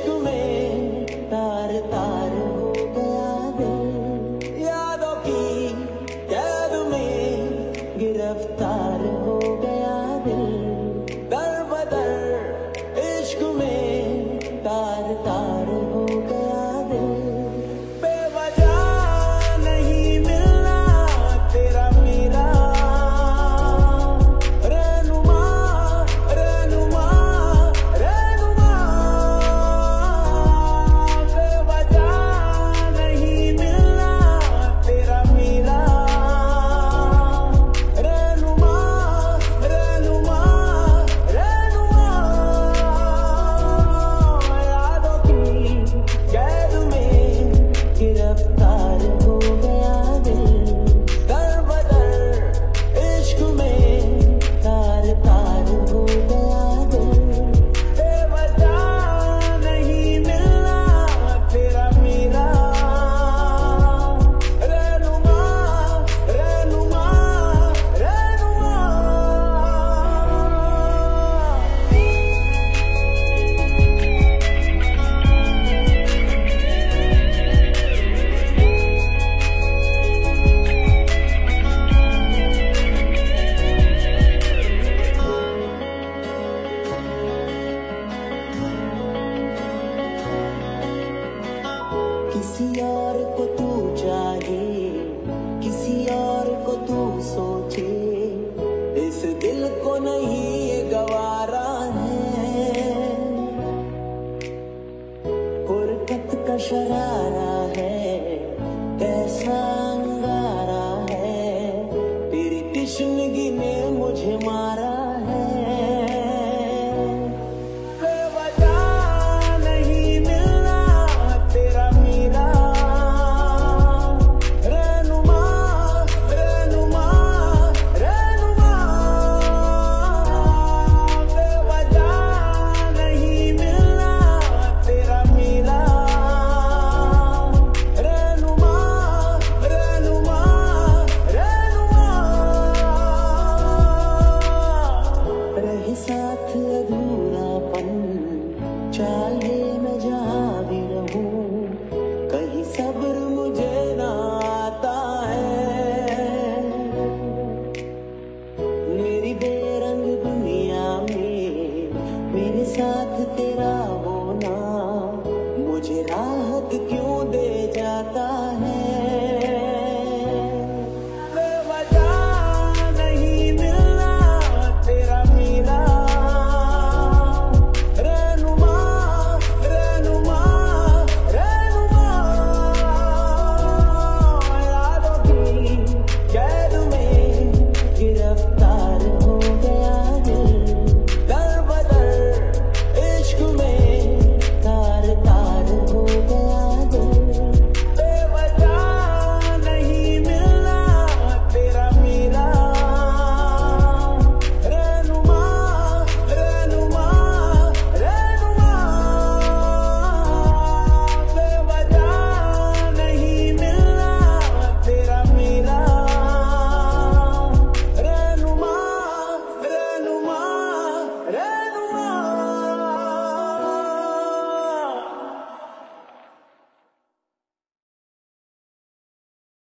इश्क में तार तार हो गया दिल, यादों की कैद में गिरफ्तार हो गया दिल, दर बदर इश्क में तार तार हो गया दिल। बेवजह नहीं मिलना तेरा मेरा रहनुमा रहनुमा रहनुमा, बेवजह नहीं मिलना तेरा मेरा रहनुमा रहनुमा रहनुमा, यादों की कैद में गिरफ्तार हो गया दिल, दर बदर इश्क में तार तार हो गया दिल। बेवजह नहीं मिलना तेरा मेरा रहनुमा रहनुमा रहनुमा। किसी और को तू चाहे, किसी और को तू सोचे, इस दिल को नहीं ये गवारा है। फुरकत का शरारा है, कैसा अंगारा है, तेरी तिश्नगी ने मुझे मारा है। बेवजह नहीं मिलना तेरा मेरा रहनुमा रहनुमा रहनुमा, बेवजह नहीं मिलना तेरा मेरा रहनुमा रहनुमा रहनुमा। रहे साथ अधूरापन, चाहे मैं जहाँ भी रहूं, कहीं सब्र मुझे ना आता है। मेरी बेरंग दुनिया में मेरे साथ तेरा होना मुझे राहत क्यों दे जाता है।